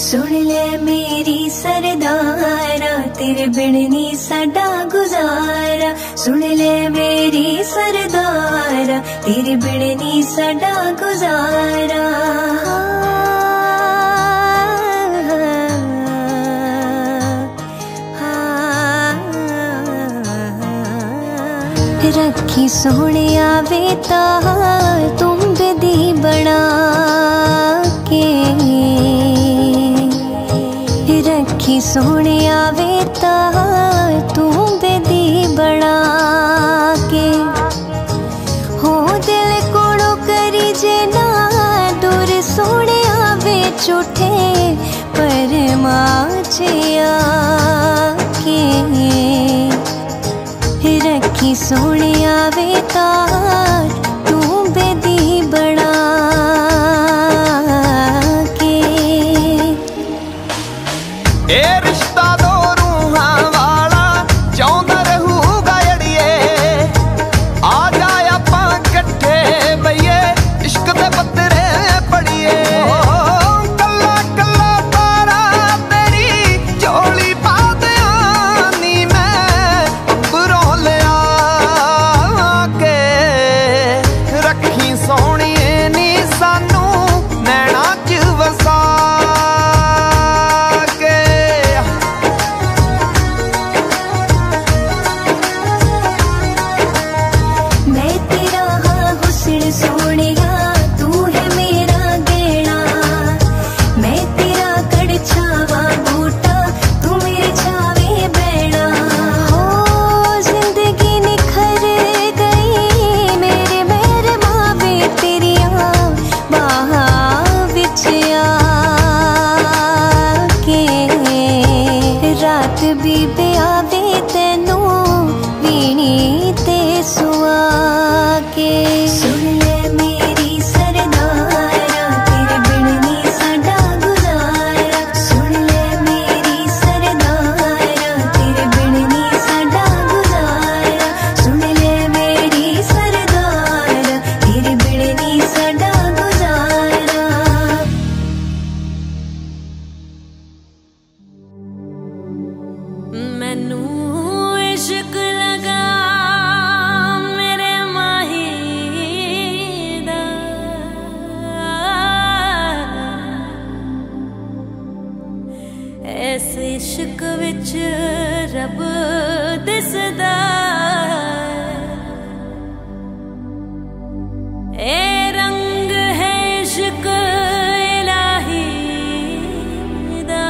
सुन ले मेरी सरदारा, तेरे बिन नी साडा गुजारा। सुन ले मेरी सरदारा, तेरे बिन नी साडा गुजारा। रखी सोने AVTAR तुम बेदी बना के, रखी सोने AVTAR तुम बेदी बना के। हो दिल कोड़ो करी जे ना दूर सोने आवे झूठे पर माचे आके। रखी सोने AVTAR तू बेदी बना के। ए रिश्ता दो रूहां वाला चाहुंदा रहूगा अड़िए, आ जाए आपां कट्ठे बईए इश्क दे पत्तरे पढ़िए। कल्ला कल्ला तारा तेरी झोली पा दियां नी मैं अंबरों ले आके। रखी सोहणीए नी सानू नैना च वसा के। मैं तेरा हाँ हुस्न सोहणिया, तू है मेरा गहना। मैं तेरा कड़छावा बूटा, तू मेरे छावे बैठा। हो जिंदगी निखर गई मेरे मेरे मावे तेरिया बाहां विच आके। रात भी ब्यावे तेनू वीणी ते सुआ के। सुन ले मेरी सरदारा, तेरे बिन नी साडा गुजारा। सुन ले मेरी सरदारा, तेरे बिन नी साडा गुजारा। सुन ले मेरी सरदारा, तेरे बिन नी साडा गुजारा। मैनू इश्क लगा मेरे माही दा, इस इश्क विच रब दिसदा। ए रंग है इश्क इलाही दा।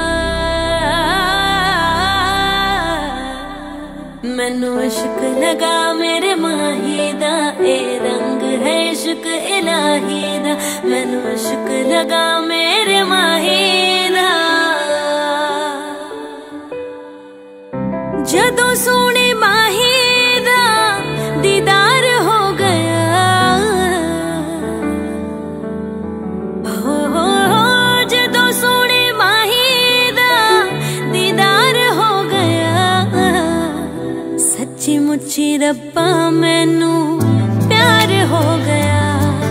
मैनू इश्क लगा मेरे माही दा, ए रंग है इश्क इलाही दा। मैनू इश्क लगा मेरे माही दा। जदों सोने माही दा दीदार हो गया, हो जदों सोने माही दा दीदार हो गया। सच्ची मुच्ची रब्बा मैनू प्यार हो गया,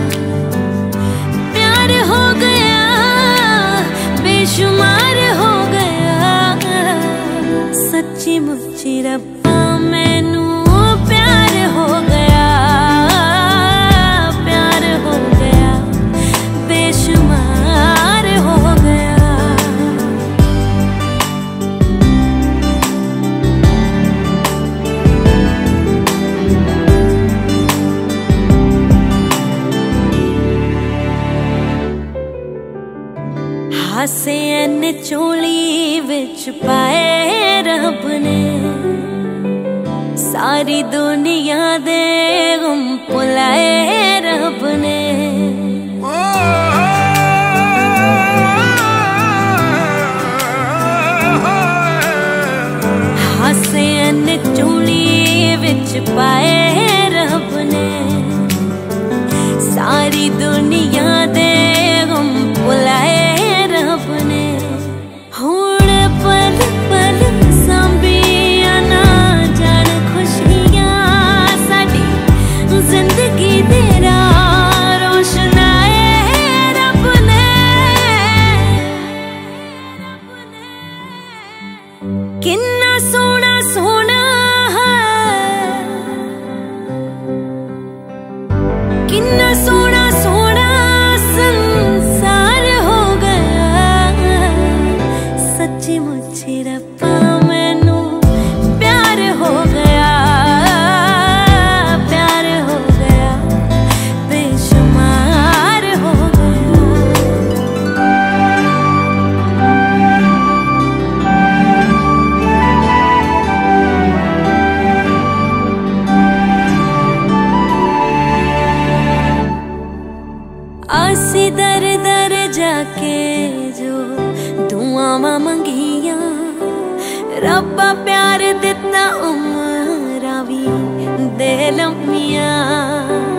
प्यार हो गया, बेशुमार हो गया। सच्ची मुच्ची रब्बा मैनू प्यार हो गया, प्यार हो गया, बेशुमार हो गया। हासे एने चोली विच पाए रब ने, सारी दुनिया दे गम भुलाए रब ने। हासे एने चोली विच पाए रब ने, सारी दुनिया दे गम भुलाए रब ने। हुण पल पल सांभिया ना जान खुशियां साडी जिंदगी दे राह रोशनाए रब ने। किन्ना सोना सोना संसार हो गया, सच्ची मुझे रब्बा मैनू प्यार हो गया, प्यार हो गया, बेशुमार हो गया। आसी दर दर जाके जो दुआवां मंगियां, रब्बा प्यार दिता उमरां वी दे लम्मियां।